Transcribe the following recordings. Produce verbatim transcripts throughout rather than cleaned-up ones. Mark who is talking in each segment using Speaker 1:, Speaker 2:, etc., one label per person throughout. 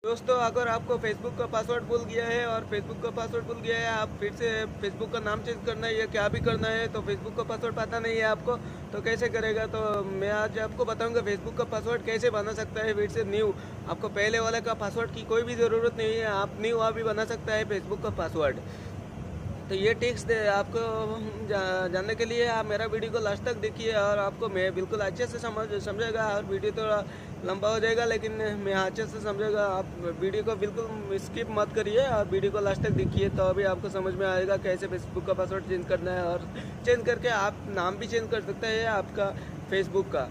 Speaker 1: दोस्तों, अगर आपको फेसबुक का पासवर्ड भूल गया है और फेसबुक का पासवर्ड भूल गया है, आप फिर से फेसबुक का नाम चेंज करना है या क्या भी करना है, तो फेसबुक का पासवर्ड पता नहीं है आपको, तो कैसे करेगा। तो मैं आज आपको बताऊंगा फेसबुक का पासवर्ड कैसे बना सकता है फिर से न्यू। आपको पहले वाले का पासवर्ड की कोई भी ज़रूरत नहीं है, आप न्यू आप भी बना सकता है फेसबुक का पासवर्ड। तो ये टिप्स दे आपको जा, जानने के लिए आप मेरा वीडियो को लास्ट तक देखिए और आपको मैं बिल्कुल अच्छे से समझ समझेगा। और वीडियो थोड़ा लंबा हो जाएगा लेकिन मैं अच्छे से समझेगा। आप वीडियो को बिल्कुल स्किप मत करिए और वीडियो को लास्ट तक देखिए, तो अभी आपको समझ में आएगा कैसे फेसबुक का पासवर्ड चेंज करना है। और चेंज करके आप नाम भी चेंज कर सकते हैं आपका फेसबुक का।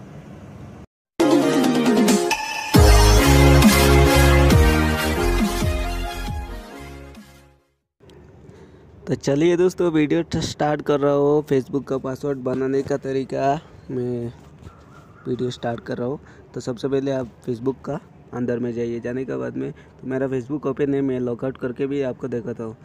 Speaker 1: तो चलिए दोस्तों, वीडियो स्टार्ट कर रहा हूँ। फेसबुक का पासवर्ड बनाने का तरीका मैं वीडियो स्टार्ट कर रहा हूँ। तो सबसे पहले आप फेसबुक का अंदर में जाइए। जाने के बाद में तो मेरा फेसबुक ओपन है, मैं लॉगआउट करके भी आपको दिखाता हूँ।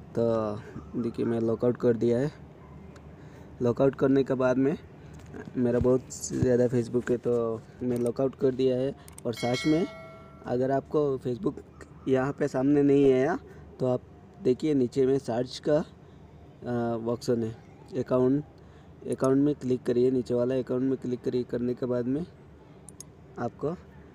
Speaker 1: तो देखिए मैं लॉगआउट कर दिया है। लॉगआउट करने के बाद में मेरा बहुत ज़्यादा फेसबुक है, तो मैं लॉगआउट कर दिया है। और साथ में अगर आपको फेसबुक यहाँ पे सामने नहीं है तो आप देखिए नीचे में सर्च का ऑप्शन है। अकाउंट अकाउंट में क्लिक करिए, नीचे वाला अकाउंट में क्लिक करिए। करने के बाद में आपको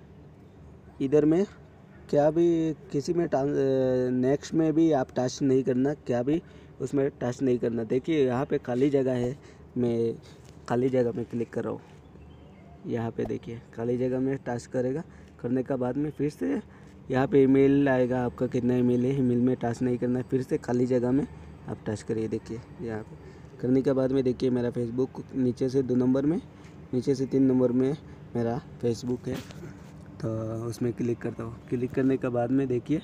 Speaker 1: इधर में क्या भी किसी में नेक्स्ट में भी आप टच नहीं करना, क्या भी उसमें टच नहीं करना। देखिए यहाँ पे खाली जगह है, मैं खाली जगह में क्लिक कर रहा हूँ। यहाँ पे देखिए खाली जगह में टच करेगा। करने के बाद में फिर से यहाँ पे ईमेल आएगा आपका, कितना ईमेल है, ईमेल में टच नहीं करना है। फिर से खाली जगह में आप टच करिए। देखिए यहाँ पे करने के बाद में देखिए मेरा फेसबुक नीचे से दो नंबर में, नीचे से तीन नंबर में मेरा फेसबुक है। तो उसमें क्लिक करता हूँ। क्लिक करने के बाद में देखिए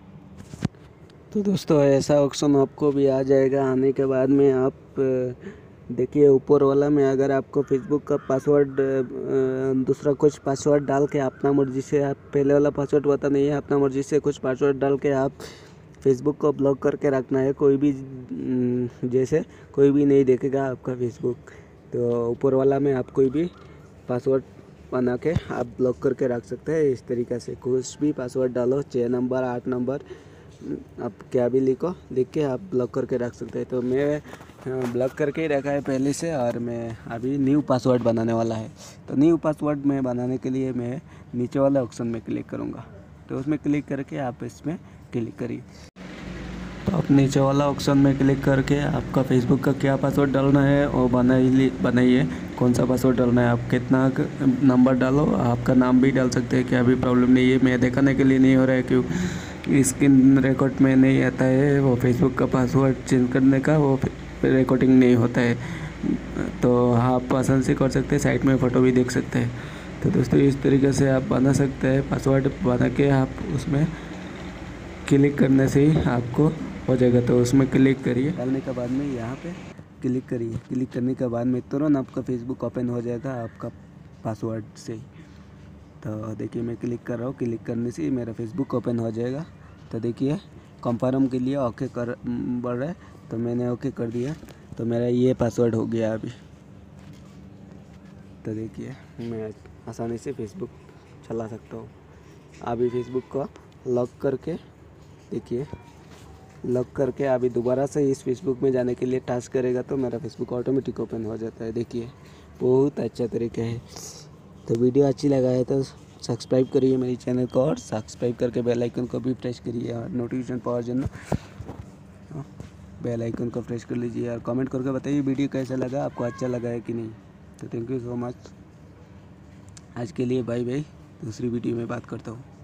Speaker 1: तो दोस्तों ऐसा ऑप्शन आपको भी आ जाएगा। आने के बाद में आप देखिए ऊपर वाला में अगर आपको फेसबुक का पासवर्ड दूसरा कुछ पासवर्ड डाल के अपना मर्जी से, आप पहले वाला पासवर्ड पता नहीं है, अपना मर्जी से कुछ पासवर्ड डाल के आप फेसबुक को ब्लॉक करके रखना है। कोई भी जैसे कोई भी नहीं देखेगा आपका फेसबुक। तो ऊपर वाला में आप कोई भी पासवर्ड बना के आप ब्लॉक करके रख सकते हैं। इस तरीक़े से कुछ भी पासवर्ड डालो, छः नंबर आठ नंबर आप क्या भी लिखो, लिख के आप ब्लॉक करके रख सकते हैं। तो मैं ब्लॉक करके ही रखा है पहले से, और मैं अभी न्यू पासवर्ड बनाने वाला है। तो न्यू पासवर्ड में बनाने के लिए मैं नीचे वाले ऑप्शन में क्लिक करूँगा। तो उसमें क्लिक करके आप इसमें क्लिक करिए। तो आप नीचे वाला ऑप्शन में क्लिक करके आपका फेसबुक का क्या पासवर्ड डालना है वो बनाइए बनाइए कौन सा पासवर्ड डालना है। आप कितना नंबर डालो, आपका नाम भी डाल सकते हैं, क्या भी प्रॉब्लम नहीं है। मैं दिखाने के लिए नहीं हो रहा है क्यों स्क्रीन रिकॉर्ड में नहीं आता है वो फेसबुक का पासवर्ड चेंज करने का, वो रिकॉर्डिंग नहीं होता है। तो आप आसान से कर सकते हैं, साइट में फ़ोटो भी देख सकते हैं। तो दोस्तों इस तरीके से आप बना सकते हैं। पासवर्ड बना के आप उसमें क्लिक करने से ही आपको हो जाएगा। तो उसमें क्लिक करिए। डालने के बाद में यहाँ पे क्लिक करिए। क्लिक करने के बाद में तुरंत आपका फेसबुक ओपन हो जाएगा आपका पासवर्ड से ही। तो देखिए मैं क्लिक कर रहा हूँ। क्लिक करने से ही मेरा फेसबुक ओपन हो जाएगा। तो देखिए कंफर्म के लिए ओके कर बढ़ रहा है, तो मैंने ओके कर दिया। तो मेरा ये पासवर्ड हो गया अभी। तो देखिए मैं आसानी से फेसबुक चला सकता हूँ। अभी फेसबुक को लॉक करके देखिए, लॉक करके अभी दोबारा से इस फेसबुक में जाने के लिए टच करेगा तो मेरा फेसबुक ऑटोमेटिक ओपन हो जाता है। देखिए बहुत अच्छा तरीका है। तो वीडियो अच्छी लगा है तो सब्सक्राइब करिए मेरे चैनल को, और सब्सक्राइब करके बेल आइकन को भी प्रेस करिए और नोटिफिकेशन पावर जन बेल आइकन को प्रेस कर लीजिए। और कमेंट करके बताइए वीडियो कैसा लगा, आपको अच्छा लगा है कि नहीं। तो थैंक यू सो मच। आज के लिए बाय बाय। दूसरी वीडियो में बात करता हूँ।